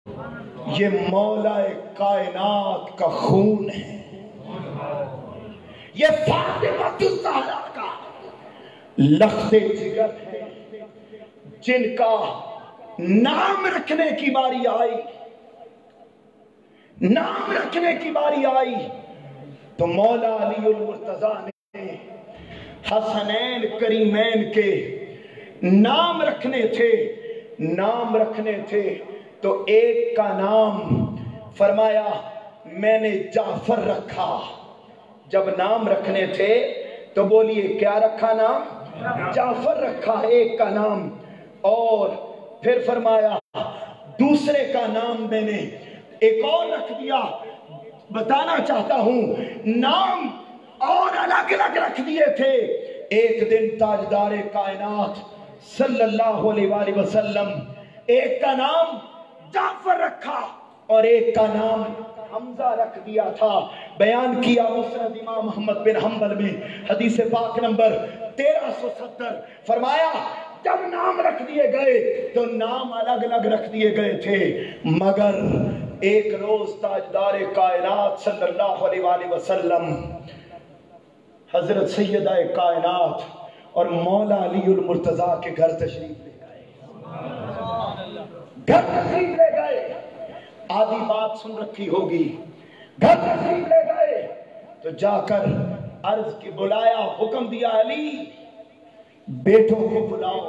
یہ مولا کائنات کا خون ہے، یہ فاطمہ الزہرا کا لخت جگر ہے، جن کا نام رکھنے کی باری آئی، نام رکھنے کی باری آئی تو مولا علی المرتضیٰ نے حسنین کریمین کے نام رکھنے تھے تو ایک کا نام فرمایا میں نے جعفر رکھا۔ جب نام رکھنے تھے تو بولیے کیا رکھا نام؟ جعفر رکھا ایک کا نام، اور پھر فرمایا دوسرے کا نام میں نے ایک اور رکھ دیا۔ بتانا چاہتا ہوں نام اور الگ الگ رکھ دیے تھے۔ ایک دن تاجدار کائنات صلی اللہ علیہ وآلہ وسلم ایک کا نام جعفر رکھا اور ایک کا نام حمزہ رکھ دیا تھا۔ بیان کیا مسند امام محمد بن حنبل میں حدیث پاک نمبر 1370، فرمایا جب نام رکھ دیے گئے تو نام الگ الگ رکھ دیے گئے تھے، مگر ایک روز تاجدار کائنات صلی اللہ علیہ وآلہ وسلم حضرت سیدہ کائنات اور مولا علی المرتضیٰ کے گھر تشریف لے گئے۔ آدھی بات سن رکھی ہوگی، گھر تشریف لے گئے تو جا کر عرض کی بلایا، حکم دیا علی بیٹوں کو بلاؤ۔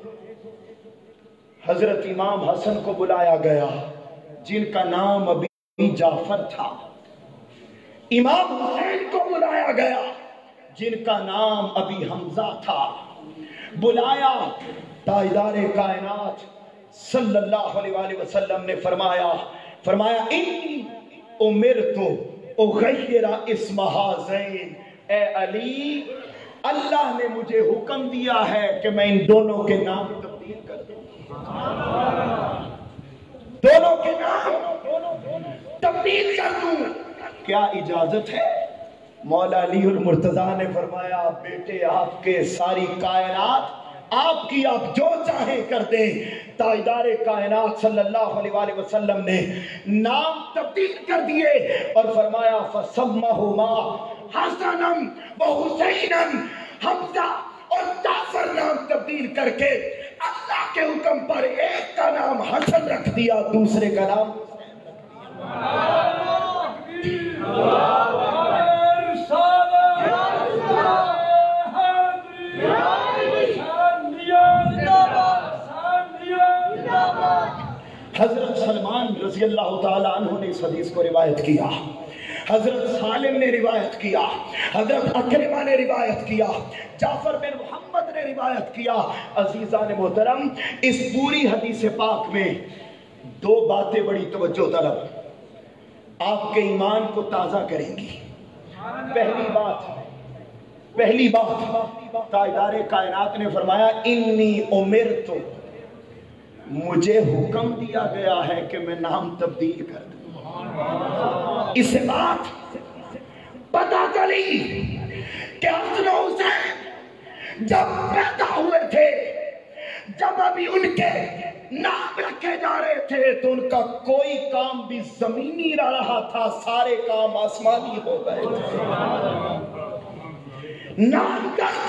حضرت امام حسن کو بلایا گیا جن کا نام ابھی جعفر تھا، امام حسین کو بلایا گیا جن کا نام ابھی حمزہ تھا۔ بلایا تاجدار کائنات صلی اللہ علیہ وآلہ وسلم نے فرمایا انی امرت اغیر اسم ہذین، اے علی اللہ نے مجھے حکم دیا ہے کہ میں ان دونوں کے نام تبدیل کر دوں، دونوں کے نام تبدیل کر دوں، کیا اجازت ہے؟ مولا علی المرتضیٰ نے فرمایا بیٹے آپ کے ساری کائنات آپ کی آپ جو چاہیں کر دیں۔ تاجدار کائنات صلی اللہ علیہ وآلہ وسلم نے نام تبدیل کر دیے اور فرمایا فَسَمَّهُمَا حَسَنًا وَحُسَيْنًا، حمزہ اور جعفر نام تبدیل کر کے اللہ کے حکم پر ایک کا نام حسن رکھ دیا، دوسرے کا نام حضرت سلمان رضی اللہ تعالیٰ عنہ نے اس حدیث کو روایت کیا، حضرت سالم نے روایت کیا، حضرت اکرمہ نے روایت کیا، جعفر بن محمد نے روایت کیا۔ عزیزان محترم، اس پوری حدیث پاک میں دو باتیں بڑی توجہ طلب آپ کے ایمان کو تازہ کریں گی۔ پہلی بات تاجدار کائنات نے فرمایا انی امرت، مجھے حکم دیا گیا ہے کہ میں نام تبدیل کر دوں۔ اس سے بات پتہ چلی کہ حسن و حسین جب پیدا ہوئے تھے، جب ابھی ان کے نام رکھے جا رہے تھے تو ان کا کوئی کام بھی زمینی نہ رہا تھا، سارے کام آسمانی ہو گئے تھے۔ نام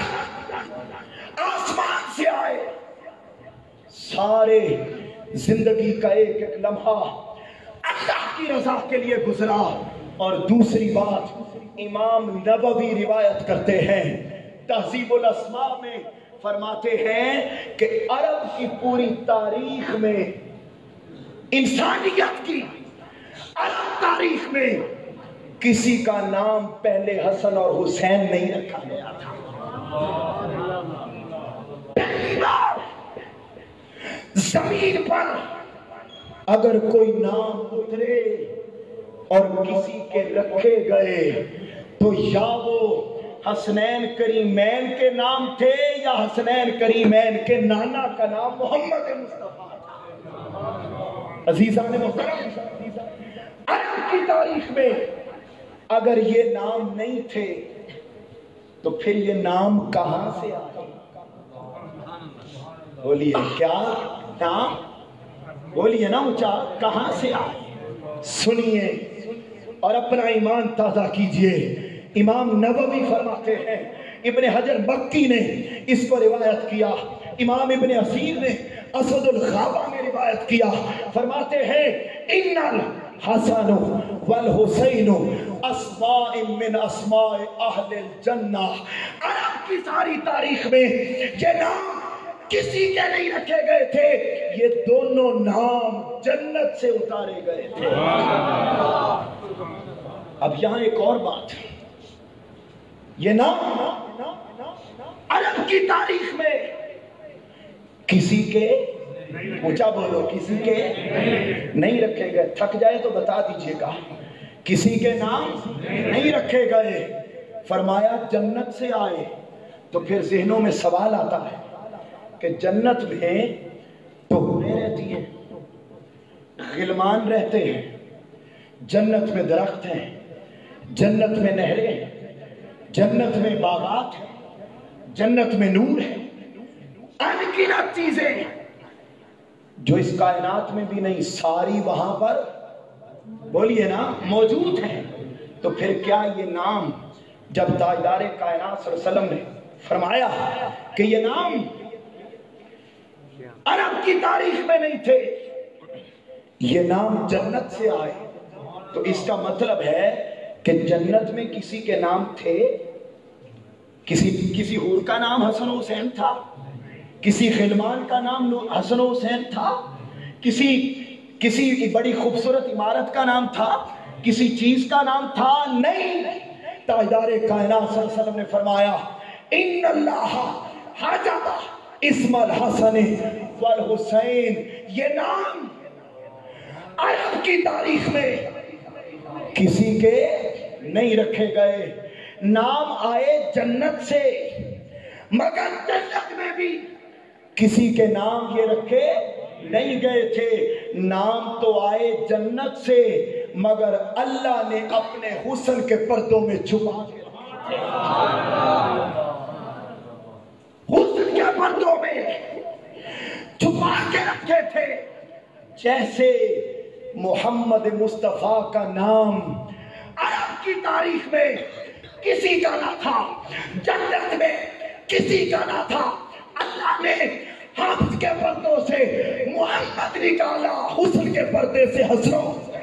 آسمان سے آئے، سارے زندگی کا ایک ایک لمحہ اللہ کی رضا کے لیے گزرا۔ اور دوسری بات امام نووی روایت کرتے ہیں، تہذیب الاسماء میں فرماتے ہیں کہ عرب کی پوری تاریخ میں، انسانیت کی عرب تاریخ میں کسی کا نام پہلے حسن اور حسین نہیں رکھا گیا تھا۔ پہلی بار زمین پر اگر کوئی نام اترے اور کسی کے رکھے گئے تو یا وہ حسنین کریمین کے نام تھے یا حسنین کریمین کے نانا کا نام محمد مصطفیٰ تھا۔ عزیزان محترم، عرب کی تاریخ میں اگر یہ نام نہیں تھے تو پھر یہ نام کہاں سے آئے؟ بولیے کیا نام؟ बोलिए ना ऊंचा, कहां से आए? सुनिए और अपना ईमान ताजा कीजिए। इमाम नववी फरमाते हैं, इब्ने हजर मक्की ने इसको रिवायत किया, इमाम इब्ने असीर ने असदुल खाबा में रिवायत किया, फरमाते हैं इन्नल हसन वल हुसैन अस्माए मिन अस्माए अहलिल जन्नह। अरब की सारी तारीख में ये नाम किसी के नहीं रखे गए थे, ये दोनों नाम जन्नत से उतारे गए थे। अब यहां एक और बात, ये नाम अरब की तारीख में किसी के, ऊंचा बोलो, किसी के नहीं रखे गए। थक जाए तो बता दीजिएगा, किसी के नाम नहीं रखे गए। फरमाया जन्नत से आए। तो फिर ज़हनों में सवाल आता है कि जन्नत में तो हूरें रहती हैं, गिलमान रहते हैं, जन्नत में दरख्त हैं, जन्नत में नहरें हैं, जन्नत में बागात हैं, जन्नत में नूर है, अनगिनत चीजें जो इस कायनात में भी नहीं, सारी वहां पर, बोलिए ना, मौजूद हैं। तो फिर क्या ये नाम, जब ताजदारे कायनात सल्लल्लाहु अलैहि वसल्लम ने फरमाया कि ये नाम अरब की तारीख में नहीं थे, ये नाम जन्नत से आए, तो इसका मतलब है कि जन्नत में किसी के नाम थे, किसी हूर का नाम हसन हुसैन था, किसी खिलमान का नाम हसन हुसैन था, किसी बड़ी खूबसूरत इमारत का नाम था, किसी चीज का नाम था, नहीं। ताजदारे कायनात सल्लल्लाहु अलैहि वसल्लम ने फरमाया इन्नल्लाह हजबा इस्मल हसन वल हुसैन। ये नाम अरब की तारीख में किसी के नहीं रखे गए, नाम आए जन्नत से, मगर जन्नत में भी किसी के नाम ये रखे नहीं गए थे। नाम तो आए जन्नत से, मगर अल्लाह ने अपने हुस्न के पर्दों में छुपा के रखे, हुस्न के पर्दों में छुपा के रखे थे। जैसे मोहम्मद मुस्तफा का नाम अरब की तारीख में किसी का ना था, जन्नत में किसी का ना था, अल्लाह ने हम्द के पर्दों से मोहम्मद निकाला, हुस्न के पर्दे से हसनो,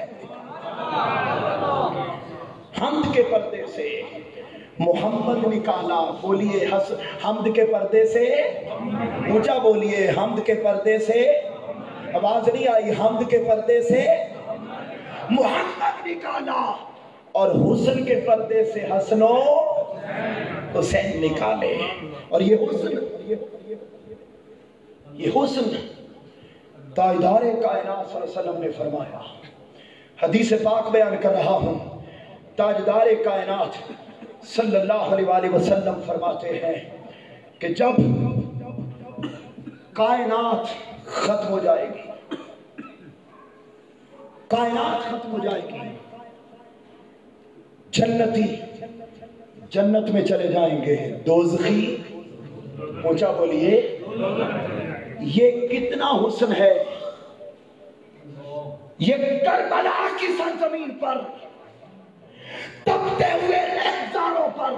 हम्द के पर्दे से मोहम्मद निकाला। बोलिए हम्द के पर्दे से, ऊंचा बोलिए, हम्द के पर्दे से, आवाज नहीं आई, हम्द के पर्दे से मोहम्मद निकाला, और हुस्न के पर्दे से हसनो हुसैन निकाले। और ये हुस्न ताजदारे कायनात सल्लल्लाहु अलैहि वसल्लम ने फरमाया, हदीस पाक बयान कर रहा हूं, ताजदारे कायनात सल्लल्लाहु अलैहि वसल्लम फरमाते हैं कि जब कायनात खत्म हो जाएगी, कायनात खत्म हो जाएगी, जन्नती जन्नत में चले जाएंगे, दोज़खी, ऊंचा बोलिए, ये कितना हुस्न है। ये करबला की सरजमीन पर तपते हुए रेगिस्तानों पर,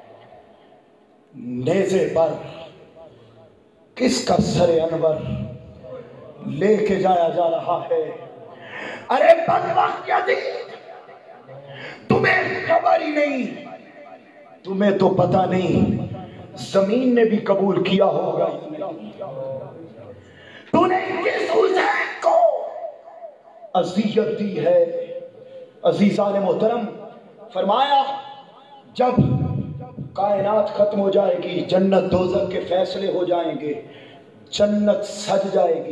नेज़े पर किसका सरे अनवर लेके जाया जा रहा है। अरे बदबख्त यज़ीद, तुम्हें खबर ही नहीं, तुम्हें तो पता नहीं, जमीन ने भी कबूल किया होगा, तूने किस हुसैन को अज़ियत दी है। अज़ीज़ान मोहतरम, फरमाया जब कायनात खत्म हो जाएगी, जन्नत दोज़ख के फैसले हो जाएंगे, जन्नत सज जाएगी,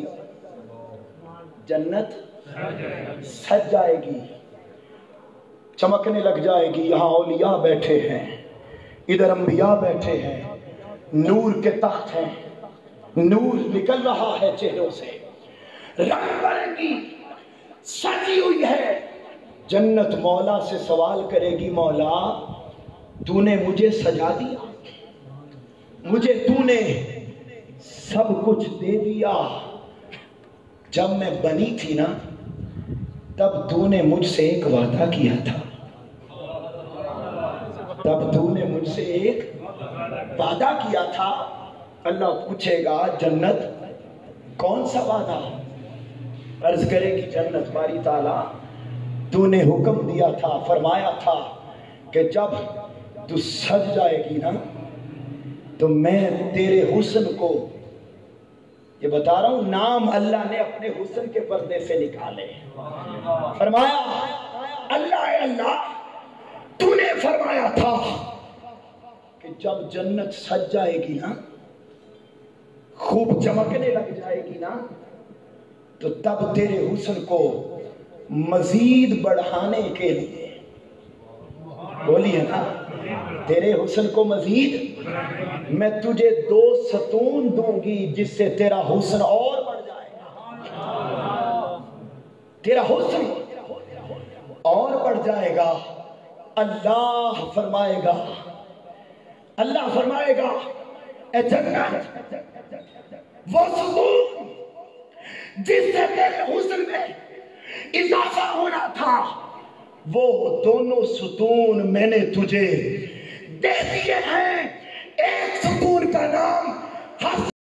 जन्नत सज जाएगी, चमकने लग जाएगी। यहाँ औलिया बैठे हैं, इधर अंबिया बैठे हैं, नूर के तख्त हैं, नूर निकल रहा है चेहरों से, रंग बिरंगी सजी हुई है। जन्नत मौला से सवाल करेगी, मौला तूने मुझे सजा दिया, मुझे तूने सब कुछ दे दिया, جب میں بنی تھی نا تب تو نے مجھ سے ایک وعدہ کیا تھا، تب تو نے مجھ سے ایک وعدہ کیا تھا۔ اللہ پوچھے گا جنت کون سا وعدہ؟ عرض کرے کہ جنت باری تعالیٰ تو نے حکم دیا تھا، فرمایا تھا کہ جب تو سج جائے گی نا تو میں تیرے حسن کو، یہ بتا رہا ہوں نام اللہ نے اپنے حسن کے پردے سے نکالے، فرمایا اللہ اے اللہ تو نے فرمایا تھا کہ جب جنت سج جائے گی نا، خوب چمکنے لگ جائے گی نا، تو تب تیرے حسن کو مزید بڑھانے کے لیے، بولیے نا، تیرے حسن کو مزید میں تجھے 2 ستون دوں گی جس سے تیرا حسن اور بڑھ جائے گا، تیرا حسن اور بڑھ جائے گا۔ اللہ فرمائے گا، اللہ فرمائے گا اے جنت وہ ستون جس سے تیرے حسن میں اضافہ ہونا تھا، وہ دونوں ستون میں نے تجھے دے دیے ہیں۔ ایک ستون کا نام